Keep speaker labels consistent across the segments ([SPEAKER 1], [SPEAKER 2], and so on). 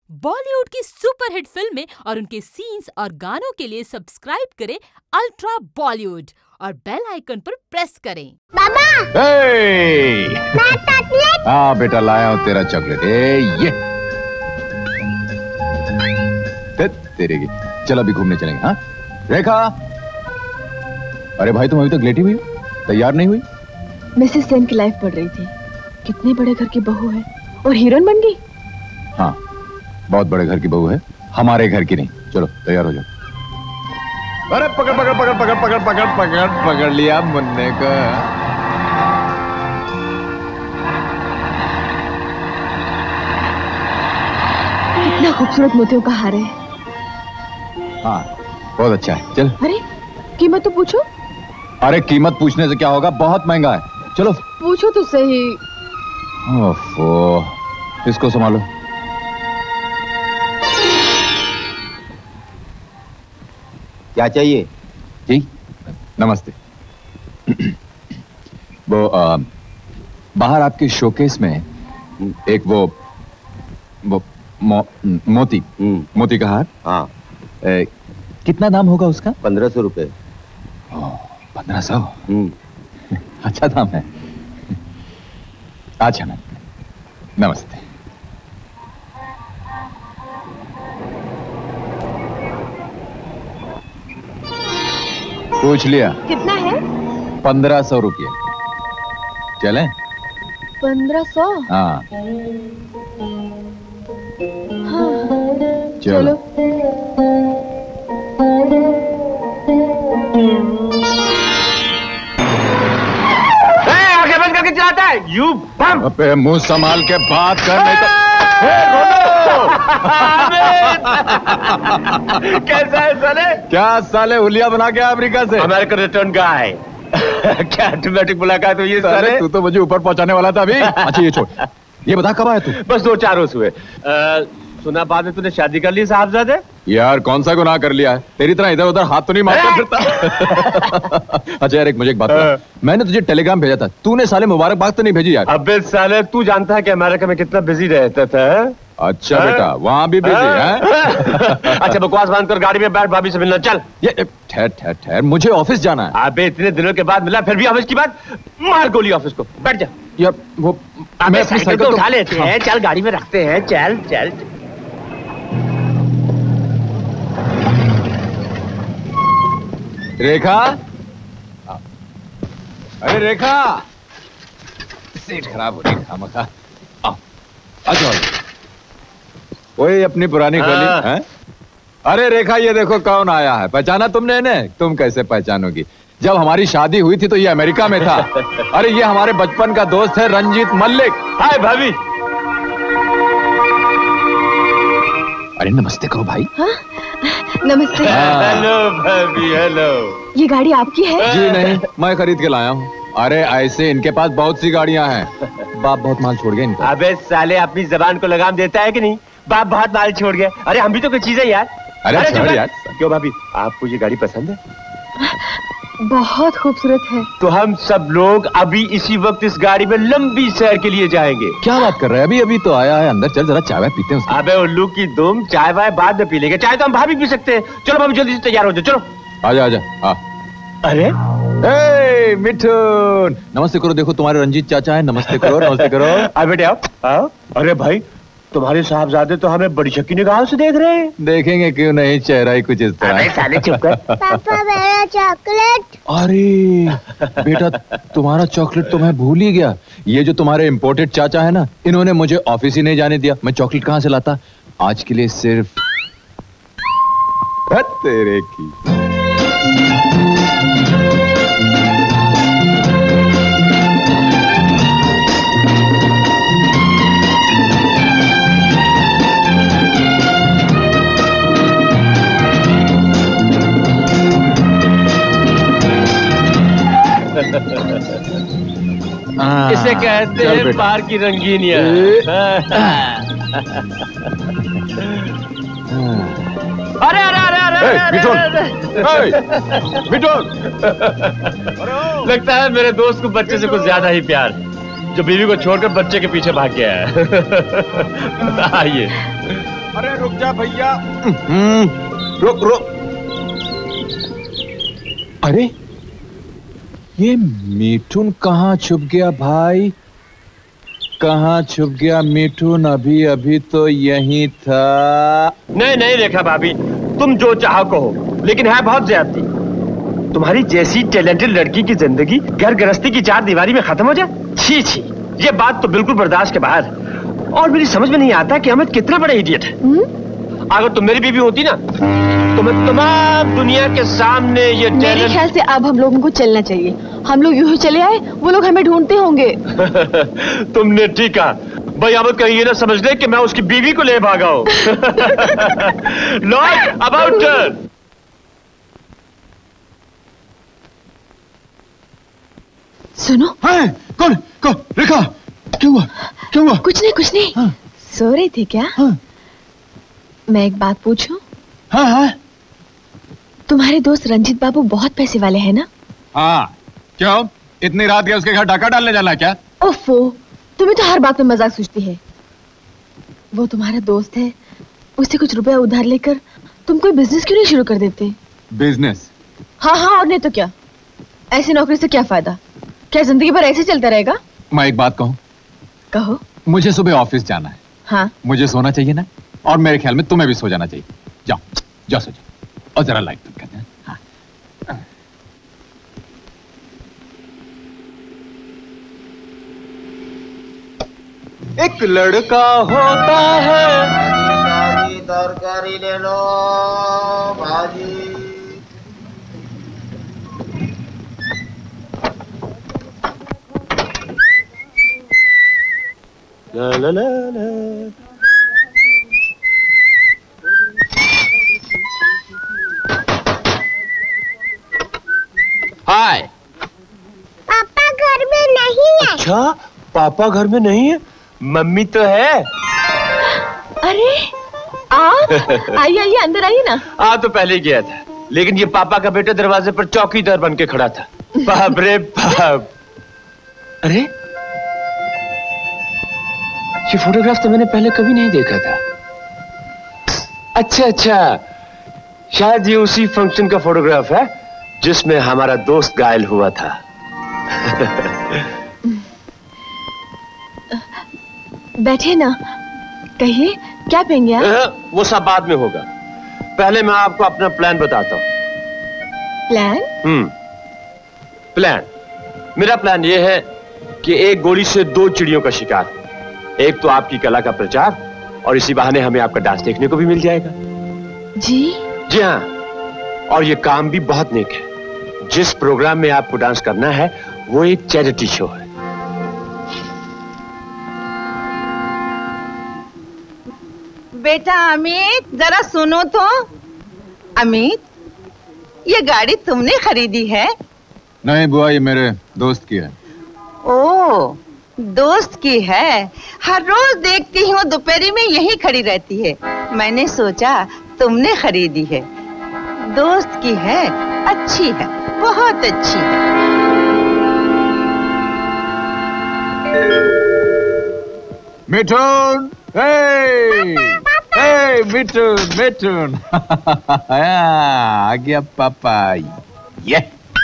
[SPEAKER 1] बॉलीवुड की सुपरहिट फिल्में और उनके सीन्स और गानों के लिए सब्सक्राइब करें अल्ट्रा बॉलीवुड और बेल आइकन पर प्रेस करें।
[SPEAKER 2] बाबा, मैं चॉकलेट।
[SPEAKER 3] हाँ बेटा, लाया हूँ तेरा चॉकलेट। ये तेरे की। चल अभी घूमने चलेंगे। हाँ रेखा, अरे भाई तुम अभी तक लेटी हुई हो, तैयार नहीं हुई?
[SPEAKER 4] मिसेस सेन की लाइफ पढ़ रही थी। कितने बड़े घर की बहू है और हीरोइन बन गई।
[SPEAKER 3] हाँ बहुत बड़े घर की बहू है, हमारे घर की नहीं। चलो तैयार हो जाओ। अरे पकड़ पकड़ पकड़ पकड़ पकड़ पकड़ पकड़ पकड़ लिया मुन्ने का।
[SPEAKER 4] कितना खूबसूरत मोतियों का हार है।
[SPEAKER 3] हाँ बहुत अच्छा है। चल।
[SPEAKER 4] अरे कीमत तो पूछो।
[SPEAKER 3] अरे कीमत पूछने से क्या होगा, बहुत महंगा है। चलो
[SPEAKER 4] पूछो तो सही।
[SPEAKER 3] ओफो, इसको संभालो।
[SPEAKER 5] क्या चाहिए?
[SPEAKER 3] जी नमस्ते। वो बाहर आपके शोकेस में एक वो मोती का हार।
[SPEAKER 5] हाँ।
[SPEAKER 3] कितना दाम होगा उसका?
[SPEAKER 5] 1500 रुपए।
[SPEAKER 3] 1500? अच्छा दाम है। अच्छा मैम, नमस्ते। पूछ लिया।
[SPEAKER 4] कितना है?
[SPEAKER 3] 1500 रुपये। चलें?
[SPEAKER 4] 1500?
[SPEAKER 3] हाँ।
[SPEAKER 4] हाँ
[SPEAKER 3] चलो।
[SPEAKER 5] आंखें बंद करके चलाता है यू बम।
[SPEAKER 3] अबे मुंह संभाल के बात कर, नहीं तो
[SPEAKER 5] कैसा है साले?
[SPEAKER 3] क्या साले हुलिया बना के अमेरिका से?
[SPEAKER 5] American return guy. क्या ऑटोमेटिक मुलाकात हुई है साले?
[SPEAKER 3] तू तो मुझे ऊपर पहुंचाने वाला था अभी। अच्छा ये छोड़, ये बता कब आया तू?
[SPEAKER 5] बस 2-4 रोज हुए। सुना बाद में तूने शादी कर ली साहबजादे?
[SPEAKER 3] यार कौन सा गुनाह कर लिया है? तेरी तरह इधर उधर हाथ तो नहीं मारता फिरता। अच्छा यार मुझे एक बात बता, मैंने तुझे टेलीग्राम भेजा था, तूने साले मुबारकबाद तो नहीं भेजी यार?
[SPEAKER 5] अबे साले तू जानता है कि अमेरिका में कितना बिजी रहता था?
[SPEAKER 3] अच्छा बेटा वहां भी बिजी है?
[SPEAKER 5] अच्छा बकवास बंद कर, गाड़ी में बैठ, भाभी से मिलना चल।
[SPEAKER 3] ये ठहर ठहर ठहर, मुझे ऑफिस जाना है।
[SPEAKER 5] अबे इतने दिनों के बाद मिला फिर भी ऑफिस की बात? मार गोली ऑफिस को, बैठ जा।
[SPEAKER 3] यार वो
[SPEAKER 5] मैं अपनी साइकिल उठा लेते हैं, चल गाड़ी में रखते हैं, चल चल।
[SPEAKER 3] रेखा, अरे रेखा, सीट खराब हो रही खामखा। अच्छा वही अपनी पुरानी गली है। अरे रेखा ये देखो कौन आया है, पहचाना तुमने इन्हें? तुम कैसे पहचानोगी, जब हमारी शादी हुई थी तो ये अमेरिका में था। अरे ये हमारे बचपन का दोस्त है रंजीत मल्लिक।
[SPEAKER 5] हाय भाभी।
[SPEAKER 3] अरे नमस्ते करो भाई।
[SPEAKER 4] हाँ? नमस्ते।
[SPEAKER 5] हेलो भाभी, हेलो।
[SPEAKER 4] ये गाड़ी आपकी है?
[SPEAKER 3] जी नहीं, मैं खरीद के लाया हूँ। अरे ऐसे इनके पास बहुत सी गाड़ियां हैं। बाप बहुत माल छोड़ गए इनका।
[SPEAKER 5] अबे साले अपनी जबान को लगाम देता है कि नहीं? बाप बहुत माल छोड़ गया। अरे हम भी तो कोई चीज है यार।
[SPEAKER 3] अरे छोड़ यार।
[SPEAKER 5] क्यों भाभी, आपको ये गाड़ी पसंद है?
[SPEAKER 4] बहुत खूबसूरत है।
[SPEAKER 5] तो हम सब लोग अभी इसी वक्त इस गाड़ी में लंबी सैर के लिए जाएंगे।
[SPEAKER 3] क्या बात कर रहे हैं? अभी अभी तो आया है, अंदर चल जरा चाय वाय पीते हैं उसकी।
[SPEAKER 5] अबे उल्लू की दुम, चाय वाय बाद में पी लेंगे, चाय तो हम भाभी पी सकते हैं। चलो भाभी जल्दी से तैयार हो जाओ, चलो।
[SPEAKER 3] आजा आजा।
[SPEAKER 5] अरे
[SPEAKER 3] मिठुन, नमस्ते करो। देखो तुम्हारे रंजीत चाचा है, नमस्ते करो नमस्ते करो।
[SPEAKER 5] आ बेटे आओ। अरे भाई तुम्हारे साहबजादे तो हमें बड़ी शक्की निगाहों से देख रहे हैं।
[SPEAKER 3] देखेंगे क्यों नहीं, चेहरा ही कुछ इस तरह।
[SPEAKER 5] साले चुप कर।
[SPEAKER 2] पापा मेरा चॉकलेट।
[SPEAKER 3] अरे बेटा तुम्हारा चॉकलेट तो मैं भूल ही गया। ये जो तुम्हारे इम्पोर्टेड चाचा है ना, इन्होंने मुझे ऑफिस ही नहीं जाने दिया। मैं चॉकलेट कहाँ से लाता? आज के लिए सिर्फ तेरे की।
[SPEAKER 5] इसे कहते हैं पार की रंगीनियां। अरे अरे अरे अरे
[SPEAKER 3] मिठुन,
[SPEAKER 5] लगता है मेरे दोस्त को बच्चे से कुछ ज्यादा ही प्यार, जो बीवी को छोड़कर बच्चे के पीछे भाग गया है। आइए।
[SPEAKER 3] अरे रुक जा भैया। रुक रुक। अरे ये मिठुन कहाँ छुप गया भाई? कहाँ छुप गया मिठुन? अभी अभी तो यहीं था।
[SPEAKER 5] नहीं नहीं रेखा भाभी, तुम जो चाहो कहो, लेकिन है बहुत ज्यादती। तुम्हारी जैसी टैलेंटेड लड़की की जिंदगी घर गृहस्थी की चार दीवारी में खत्म हो जाए? छी छी, ये बात तो बिल्कुल बर्दाश्त के बाहर। और मेरी समझ में नहीं आता कि अमित कितना बड़ा इडियट है। अगर तुम मेरी बीवी होती ना, तो मैं तमाम दुनिया के सामने ये
[SPEAKER 4] मेरे ख्याल से अब हम लोगों को चलना चाहिए। हम लोग यूं ही चले आए, वो लोग हमें ढूंढते होंगे।
[SPEAKER 5] तुमने ठीक कहा भाई। अमित कहीं ये ना समझ ले कि मैं उसकी बीवी को ले भागा हूं। Lord about turn.
[SPEAKER 4] सुनो।
[SPEAKER 3] हाँ, कौन कौन? रेखा, क्या हुआ? क्या हुआ?
[SPEAKER 4] कुछ नहीं कुछ नहीं। हाँ। सो रही थी क्या?
[SPEAKER 3] हाँ।
[SPEAKER 4] मैं एक बात पूछूं?
[SPEAKER 3] हाँ हाँ।
[SPEAKER 4] तुम्हारे दोस्त रंजीत बाबू बहुत पैसे वाले हैं ना?
[SPEAKER 3] हाँ। क्यों? इतनी रात गया उसके घर डाका डालने जाना है क्या?
[SPEAKER 4] ओफो, तुम्हें तो हर बात में मजाक सूझती है। वो तुम्हारा दोस्त है, उससे कुछ रुपया उधार लेकर तुम कोई बिजनेस क्यों नहीं शुरू कर देते?
[SPEAKER 3] बिजनेस?
[SPEAKER 4] हाँ हाँ, और नहीं तो क्या। ऐसी नौकरी से क्या फायदा? क्या जिंदगी भर ऐसे चलता रहेगा?
[SPEAKER 3] मैं एक बात कहूँ?
[SPEAKER 4] कहो।
[SPEAKER 3] मुझे सुबह ऑफिस जाना है। हाँ। मुझे सोना चाहिए ना, और मेरे ख्याल में तुम्हें भी सो जाना चाहिए। जाओ जाओ सो जाओ, और जरा लाइट बंद कर देना। हाँ। एक लड़का होता है।
[SPEAKER 6] तरकारी ले लो, भाजी।
[SPEAKER 5] ला ला ला ला।
[SPEAKER 6] हाय।
[SPEAKER 2] पापा घर में नहीं है।
[SPEAKER 5] अच्छा, पापा घर में नहीं है, मम्मी तो है।
[SPEAKER 4] अरे आइए आइए, अंदर आइए ना।
[SPEAKER 5] आ तो पहले ही गया था, लेकिन ये पापा का बेटा दरवाजे पर चौकीदार बन के खड़ा था। बाप रे बाप। अरे ये फोटोग्राफ तो मैंने पहले कभी नहीं देखा था। अच्छा अच्छा, शायद ये उसी फंक्शन का फोटोग्राफ है जिसमें हमारा दोस्त घायल हुआ था।
[SPEAKER 4] बैठे ना, कहिए क्या पेंगे आप?
[SPEAKER 5] वो सब बाद में होगा, पहले मैं आपको अपना प्लान बताता हूँ।
[SPEAKER 4] प्लान?
[SPEAKER 5] प्लान मेरा प्लान ये है कि एक गोली से दो चिड़ियों का शिकार। एक तो आपकी कला का प्रचार, और इसी बहाने हमें आपका डांस देखने को भी मिल जाएगा।
[SPEAKER 4] जी
[SPEAKER 5] हाँ, और ये काम भी बहुत नेक है। जिस प्रोग्राम में आपको डांस करना है वो एक चैरिटी शो है।
[SPEAKER 7] बेटा अमित, जरा सुनो तो। अमित, ये गाड़ी तुमने खरीदी है?
[SPEAKER 3] नहीं बुआ, ये मेरे दोस्त की है।
[SPEAKER 7] ओ, दोस्त की है। हर रोज देखती हूँ दोपहरी में यही खड़ी रहती है। मैंने सोचा तुमने खरीदी है। दोस्त की है, अच्छी है, बहुत अच्छी है।
[SPEAKER 3] मिठुन, मिठुन मिठुन। आ गया पापा। ये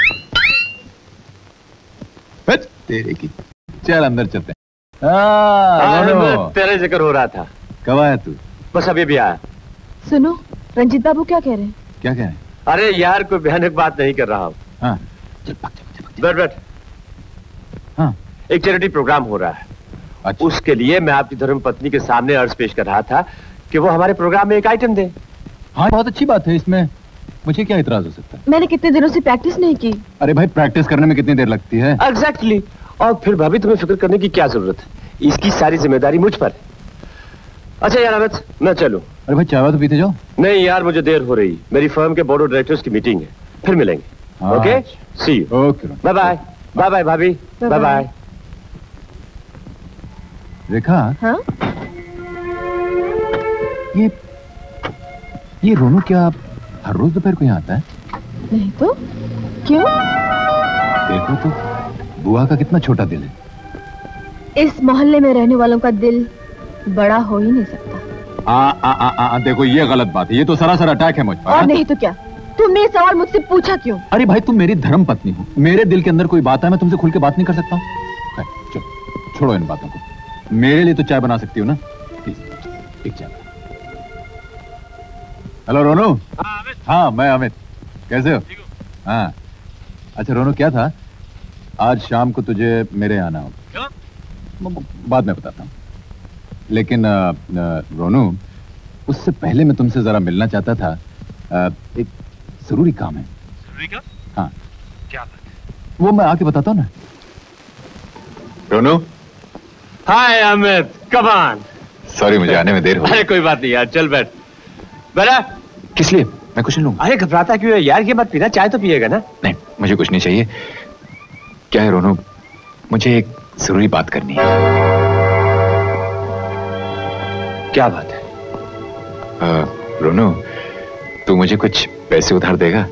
[SPEAKER 3] तेरे की। चल अंदर चलते हैं।
[SPEAKER 5] तेरे जिक्र हो रहा था।
[SPEAKER 3] कब आया तू?
[SPEAKER 5] बस अभी भी आया।
[SPEAKER 4] सुनो, रंजीत बाबू क्या कह रहे हैं?
[SPEAKER 3] क्या कह रहे हैं?
[SPEAKER 5] अरे यार, कोई भयानक बात नहीं कर रहा हूँ।
[SPEAKER 3] हाँ।
[SPEAKER 5] बैठ बैठ।
[SPEAKER 3] हाँ।
[SPEAKER 5] एक चैरिटी प्रोग्राम हो रहा है। अच्छा। उसके लिए मैं आपकी धर्मपत्नी के सामने अर्ज पेश कर रहा था कि वो हमारे प्रोग्राम में एक आइटम दे।
[SPEAKER 3] हाँ, बहुत अच्छी बात है, इसमें मुझे क्या इतराज हो सकता है?
[SPEAKER 4] मैंने कितने दिनों से प्रैक्टिस नहीं की।
[SPEAKER 3] अरे भाई, प्रैक्टिस करने में कितनी देर लगती है?
[SPEAKER 5] एग्जैक्टली। और फिर भाभी, तुम्हें फिक्र करने की क्या जरूरत है? इसकी सारी जिम्मेदारी मुझ पर है। अच्छा यार अमित, मैं चलूं?
[SPEAKER 3] अरे भाई, चाय तो पीते जाओ।
[SPEAKER 5] नहीं यार, मुझे देर हो रही। मेरी फर्म के बोर्ड ऑफ डायरेक्टर्स की मीटिंग है, फिर मिलेंगे। Okay, see you.
[SPEAKER 3] Okay,
[SPEAKER 5] bye bye. Bye bye bhabhi, bye bye.
[SPEAKER 3] Rekha.
[SPEAKER 4] हाँ?
[SPEAKER 3] ये रोनू क्या हर रोज दोपहर को यहाँ आता है?
[SPEAKER 4] नहीं तो क्यों?
[SPEAKER 3] देखो तो, बुआ का कितना छोटा दिल है।
[SPEAKER 4] इस मोहल्ले में रहने वालों का दिल बड़ा हो ही नहीं सकता।
[SPEAKER 3] देखो ये गलत बात है, ये तो सरासर अटैक है मुझ पर।
[SPEAKER 4] और नहीं तो क्या, तुमने ये सवाल मुझसे पूछा क्यों?
[SPEAKER 3] अरे भाई तुम मेरी धर्म पत्नी हो, मेरे दिल के अंदर कोई बात है, मैं तुमसे खुल के बात नहीं कर सकता हूँ? चलो छोड़ो इन बातों को, मेरे लिए तो चाय बना सकती हो ना? प्लीज एक चाय। हेलो रोनू। हाँ मैं अमित, कैसे हो? हाँ अच्छा रोनू, क्या था आज शाम को तुझे मेरे आना होगा। बाद में बताता हूँ, लेकिन रोनू उससे पहले मैं तुमसे जरा मिलना चाहता था। एक जरूरी काम है।
[SPEAKER 5] जरूरी काम?
[SPEAKER 3] हाँ।
[SPEAKER 5] क्या बात है?
[SPEAKER 3] वो मैं आके बताता हूँ ना। Ronu.
[SPEAKER 5] Hi Amit, come on.
[SPEAKER 3] Sorry मुझे आने में देर हो गई।
[SPEAKER 5] अरे कोई बात नहीं यार, चल बैठ। बेटा
[SPEAKER 3] किस लिए? मैं कुछ नहीं लूंगा।
[SPEAKER 5] अरे घबराता क्यों है यार, ये मत पीना, चाय तो पिएगा ना?
[SPEAKER 3] नहीं मुझे कुछ नहीं चाहिए। क्या है रोनू, मुझे एक जरूरी बात करनी है।
[SPEAKER 5] क्या बात है?
[SPEAKER 3] रोनू तू मुझे कुछ पैसे उधार देगा?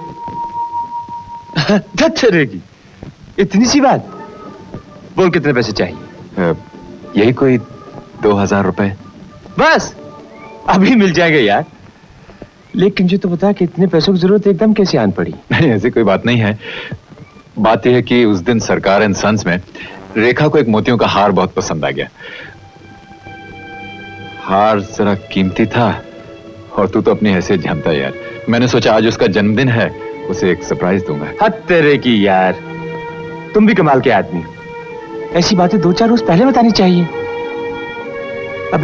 [SPEAKER 5] रहेगी, इतनी सी बात? बोल कितने पैसे चाहिए?
[SPEAKER 3] यही कोई 2000 रुपए।
[SPEAKER 5] बस अभी मिल जाएगा यार, लेकिन मुझे तो बता कि इतने पैसों की जरूरत एकदम कैसे आन पड़ी?
[SPEAKER 3] नहीं ऐसी कोई बात नहीं है। बात यह है कि उस दिन सरकार एंड सन्स में रेखा को एक मोतियों का हार बहुत पसंद आ गया। हार जरा कीमती था और तू तो अपनी हैसियत जानता है यार। मैंने सोचा आज उसका जन्मदिन है, उसे एक सरप्राइज दूंगा।
[SPEAKER 5] हद तेरे की यार, तुम भी कमाल के आदमी हो। ऐसी बातें 2-4 रोज पहले बतानी चाहिए। अब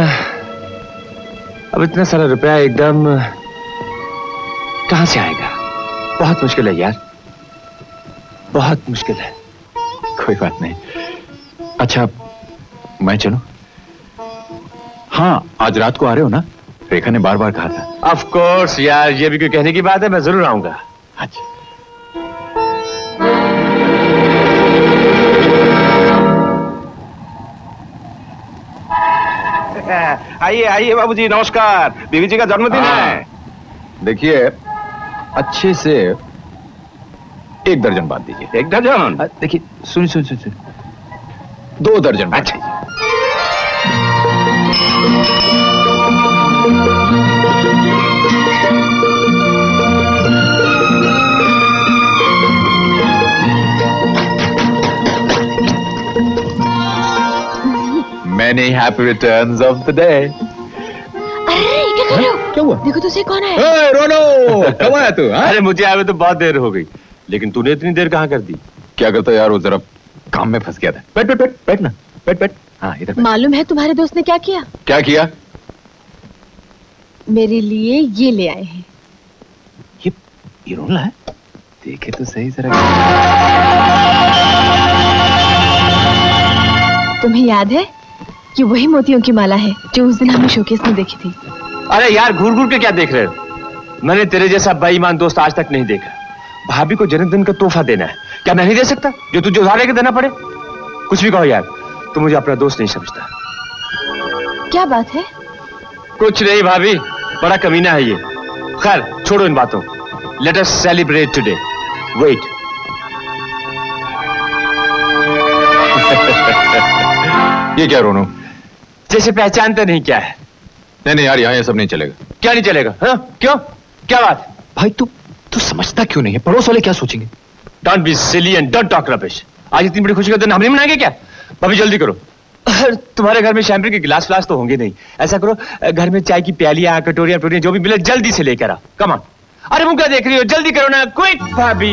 [SPEAKER 5] इतना सारा रुपया एकदम कहां से आएगा? बहुत मुश्किल है यार, बहुत मुश्किल है।
[SPEAKER 3] कोई बात नहीं। अच्छा मैं चलूं? हाँ आज रात को आ रहे हो ना? रेखा ने बार बार कहा था।
[SPEAKER 5] ऑफ कोर्स यार, ये भी कोई कहने की बात है, मैं जरूर आऊंगा।
[SPEAKER 3] अच्छा
[SPEAKER 8] आइए आइए बाबूजी, नमस्कार। बीवी जी का जन्मदिन है।
[SPEAKER 3] देखिए अच्छे से 1 दर्जन बांध दीजिए।
[SPEAKER 8] 1 दर्जन?
[SPEAKER 3] देखिए सुन 2 दर्जन।
[SPEAKER 8] अच्छा
[SPEAKER 3] Many happy returns of the day.
[SPEAKER 4] अरे क्या कर रहे हो?
[SPEAKER 3] क्या हुआ?
[SPEAKER 4] देखो तो से कौन है?
[SPEAKER 3] Hey, रोनो कब आया तू?
[SPEAKER 5] अरे मुझे आए हुए तो बहुत देर हो गई, लेकिन तूने इतनी देर कहां कर दी?
[SPEAKER 3] क्या करता यार, वो जरा काम में फंस गया था। बैठ ना, बैठ। हाँ इधर बैठ।
[SPEAKER 4] मालूम है तुम्हारे दोस्त ने क्या किया?
[SPEAKER 3] क्या किया?
[SPEAKER 4] मेरे लिए ये ले आए हैं।
[SPEAKER 3] ये रोना है? देखे तो सही जरा।
[SPEAKER 4] तुम्हें याद है कि वही मोतियों की माला है जो उस दिन हमने शोकेस में देखी थी?
[SPEAKER 5] अरे यार घूर घूर के क्या देख रहे हो? मैंने तेरे जैसा बेईमान दोस्त आज तक नहीं देखा। भाभी को जन्मदिन का तोहफा देना है, क्या मैं नहीं दे सकता? जो तुझे उधार लेके देना पड़े? कुछ भी कहो यार, तू मुझे अपना दोस्त नहीं समझता।
[SPEAKER 4] क्या बात है?
[SPEAKER 5] कुछ नहीं भाभी, बड़ा कमीना है ये। खैर छोड़ो इन बातों, let us celebrate today. Wait.
[SPEAKER 3] ये क्या रोनू?
[SPEAKER 5] जैसे पहचानते नहीं क्या है?
[SPEAKER 3] नहीं यार, यहाँ ये सब नहीं चलेगा।
[SPEAKER 5] क्या नहीं चलेगा? हाँ क्यों, क्या बात?
[SPEAKER 3] भाई तू समझता क्यों नहीं है? पड़ोस वाले क्या सोचेंगे?
[SPEAKER 5] Don't be silly and don't talk rubbish. आज इतनी बड़ी खुशी का दिन हम नहीं मनाएंगे क्या? भाभी जल्दी करो। तुम्हारे घर में शैंपेन के गिलास फ्लास तो होंगे नहीं। ऐसा करो, घर में चाय की प्यालियां, कटोरियां जो भी मिले जल्दी से लेकर आ। Come on. अरे मुंह क्या देख रही हो, जल्दी करो ना, क्विक भाभी।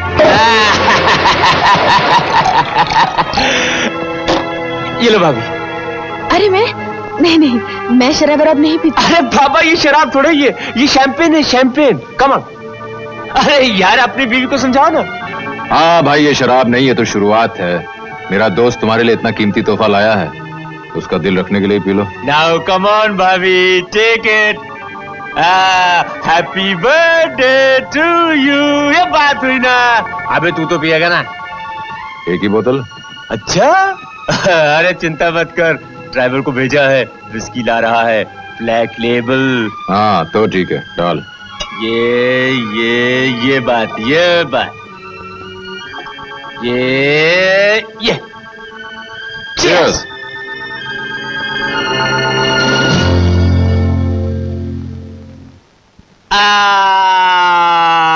[SPEAKER 5] ये लो भाभी।
[SPEAKER 4] अरे नहीं, मैं शराब नहीं पीती।
[SPEAKER 5] अरे बाबा ये शराब थोड़ा ही है, ये शैंपेन है, शैंपेन। Come on. अरे यार अपनी बीवी को समझाओ ना।
[SPEAKER 3] हाँ भाई ये शराब नहीं है तो शुरुआत है। मेरा दोस्त तुम्हारे लिए इतना कीमती तोहफा लाया है, उसका दिल रखने के लिए पी लो।
[SPEAKER 5] Now come on bhabhi, take it. Happy birthday to you. ये बात हुई ना। अबे तू तो पिएगा ना?
[SPEAKER 3] एक ही बोतल।
[SPEAKER 5] अच्छा। अरे चिंता मत कर, ड्राइवर को भेजा है, विस्की ला रहा है, ब्लैक लेबल।
[SPEAKER 3] हाँ तो ठीक है, डाल।
[SPEAKER 5] ये बात ये
[SPEAKER 3] Cheers.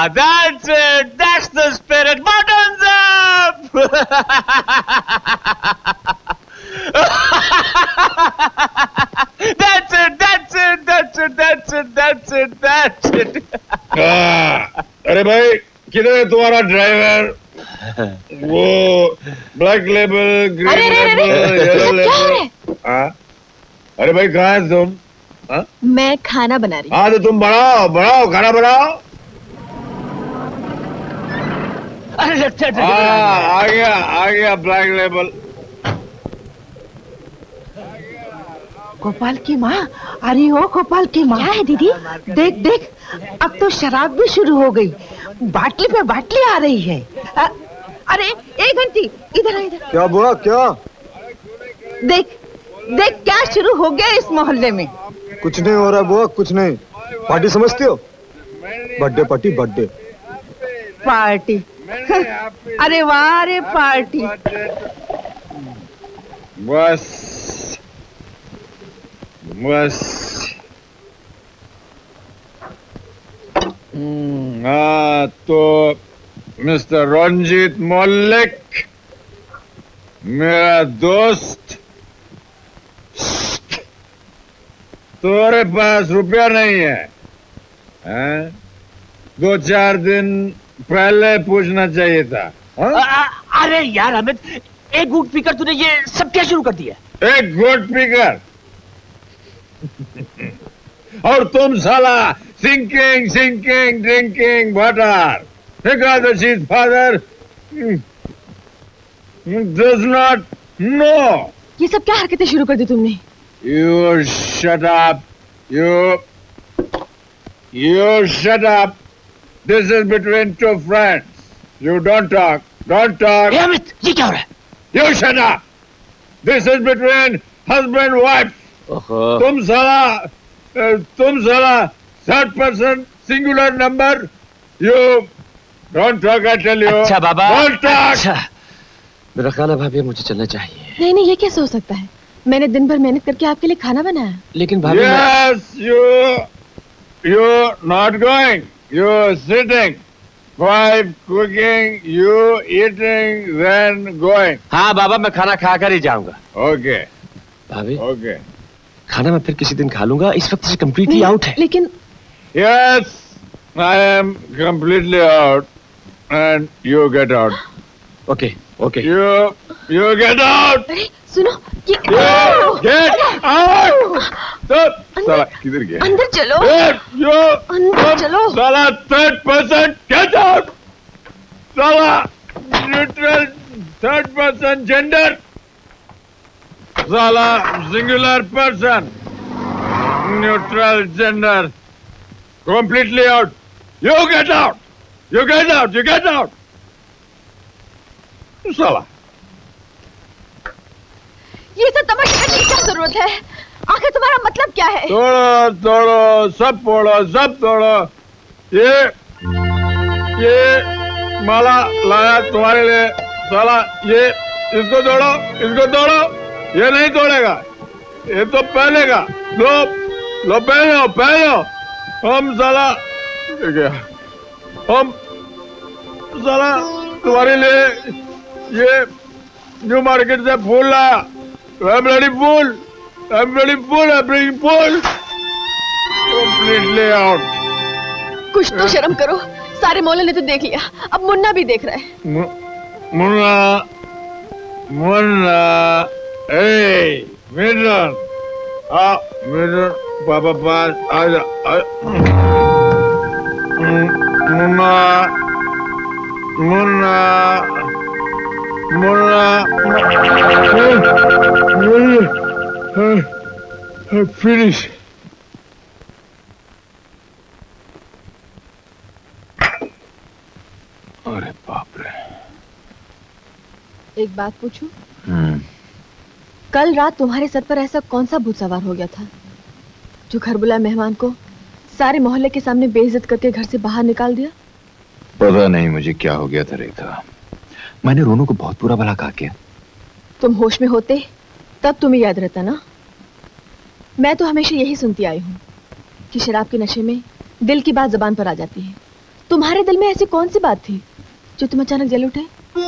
[SPEAKER 5] that's it. That's the spirit. Buttons up. That's it. That's it. That's it. That's it. That's it. That's it.
[SPEAKER 9] अरे भाई किधर है तुम्हारा ड्राइवर? वो black label, green label, yellow label. हाँ अरे भाई कहाँ है तुम? हाँ
[SPEAKER 4] मैं खाना बना रही हूँ।
[SPEAKER 9] हाँ तो तुम बनाओ बनाओ खाना बनाओ। आ गया ब्लैक लेबल।
[SPEAKER 7] गोपाल की माँ, अरे ओ गोपाल की माँ। क्या है दीदी? देख देख अब तो शराब भी शुरू हो गई, बाटली पे बाटली आ रही है। अरे एक घंटी इधर आ इधर।
[SPEAKER 9] क्या बुआ क्या?
[SPEAKER 7] देख देख क्या शुरू हो गया इस मोहल्ले में।
[SPEAKER 9] कुछ नहीं हो रहा बुआ, कुछ नहीं। पार्टी समझती हो? Birthday party, birthday
[SPEAKER 7] party. अरे वाह रे पार्टी।
[SPEAKER 9] बस बस हाँ तो मिस्टर रंजीत मलिक मेरा दोस्त, तुम्हारे पास रुपया नहीं है, हैं? 2-4 दिन पहले पूछना चाहिए था।
[SPEAKER 5] अरे यार अमित, एक घूंट पीकर तूने ये सब क्या शुरू कर दिया?
[SPEAKER 9] एक घूंट पीकर और तुम साला sinking sinking drinking water because his father does not know।
[SPEAKER 4] ये सब क्या हरकतें शुरू कर दी तुमने?
[SPEAKER 9] You shut up, you shut up। This is between two friends। You don't talk, don't talk।
[SPEAKER 5] Amit ये क्या हो रहा है?
[SPEAKER 9] You shut up। This is between husband wife। तुम साला third person singular number। You don't talk, I tell you।
[SPEAKER 5] अच्छा बाबा,
[SPEAKER 9] don't talk।
[SPEAKER 5] अच्छा। मेरा ख्याल है भाभी मुझे चलना चाहिए।
[SPEAKER 4] नहीं नहीं, ये कैसे हो सकता है? मैंने दिन भर मेहनत करके आपके लिए खाना बनाया।
[SPEAKER 5] लेकिन भाभी
[SPEAKER 9] yes you not going, you sitting, wife cooking, you eating, then going।
[SPEAKER 5] हाँ बाबा मैं खाना खाकर ही जाऊंगा।
[SPEAKER 9] okay
[SPEAKER 5] भाभी
[SPEAKER 9] okay
[SPEAKER 5] खाना मैं फिर किसी दिन खा लूंगा, इस वक्त से कंप्लीटली आउट है।
[SPEAKER 4] लेकिन
[SPEAKER 9] yes I am completely out and you get out।
[SPEAKER 5] okay okay
[SPEAKER 9] you get out।
[SPEAKER 4] अरे सुनो ये
[SPEAKER 9] get out। साला किधर गया?
[SPEAKER 4] अंदर चलो। अंदर चलो।
[SPEAKER 9] साला third person get out। साला neutral third person gender। साला singular person neutral gender completely out। You get out। You get out। You get out। साला
[SPEAKER 4] ये सब तमाशे करने की क्या जरूरत है? आखिर तुम्हारा मतलब क्या है?
[SPEAKER 9] तोड़ो तोड़ो सब तोड़ो सब तोड़ो। ये माला लाया तुम्हारे लिए साला, ये इसको तोड़ो इसको तोड़ो। ये नहीं तोड़ेगा, ये तो पहनेगा। लो लो पहनो पहनो। हम साला हम साला तुम्हारे लिए ये न्यू मार्केट से फूल लाया। I'm bloody fool। I'm bloody fool। I'm bringing fool। Completely out।
[SPEAKER 4] कुछ तो शर्म करो, सारे मोहल्ले ने तो देख लिया, अब मुन्ना भी देख रहा है।
[SPEAKER 9] मुन्ना मुन्ना ए मिडन आ मिडन पापा पास आ जा। मुन्ना मुन्ना मुन्ना फिनिश। अरे बाप रे।
[SPEAKER 4] एक बात पूछूं? कल रात तुम्हारे सर पर ऐसा कौन सा भूत सवार हो गया था जो घर बुलाए मेहमान को सारे मोहल्ले के सामने बेइज्जत करके घर से बाहर निकाल दिया?
[SPEAKER 3] पता नहीं मुझे क्या हो गया था रेखा, मैंने रोनू को बहुत बुरा भला कहा क्या?
[SPEAKER 4] तुम होश में होते तब तुम्हें याद रहता ना। मैं तो हमेशा यही सुनती आई हूँ कि शराब के नशे में दिल की बात जुबान पर आ जाती है। तुम्हारे दिल में ऐसी कौन सी बात थी जो तुम अचानक जल उठे?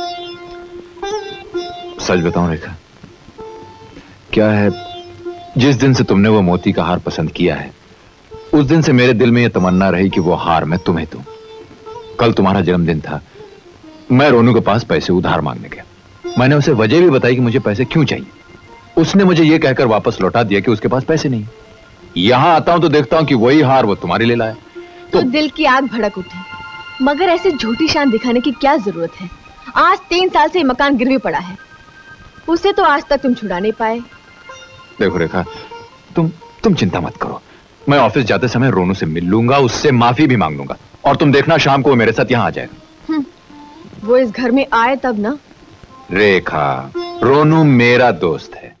[SPEAKER 3] सच बताऊं रेखा, क्या है, जिस दिन से तुमने वो मोती का हार पसंद किया है उस दिन से मेरे दिल में यह तमन्ना रही कि वो हार मैं तुम्हें दूं। कल तुम्हारा जन्मदिन था, मैं रोनू के पास पैसे उधार मांगने गया। मैंने उसे वजह भी बताई कि मुझे पैसे क्यों चाहिए। उसने मुझे यह कहकर वापस लौटा दिया कि उसके पास पैसे नहीं। यहां आता हूं तो देखता हूं कि वही हार वो तुम्हारे लिए लाया।
[SPEAKER 4] तो दिल की आग भड़क उठी, मगर ऐसे झूठी शान दिखाने की क्या जरूरत है? आज 3 साल से मकान गिरवी पड़ा है, उसे तो आज तक तुम छुड़ा नहीं पाए।
[SPEAKER 3] देखो रेखा, तुम चिंता मत करो, मैं ऑफिस जाते समय रोनू से मिल लूंगा, उससे माफी भी मांग लूंगा, और तुम देखना शाम को वो मेरे साथ यहां आ जाएगा।
[SPEAKER 4] वो इस घर में आए तब ना।
[SPEAKER 3] रेखा, रोनू मेरा दोस्त है,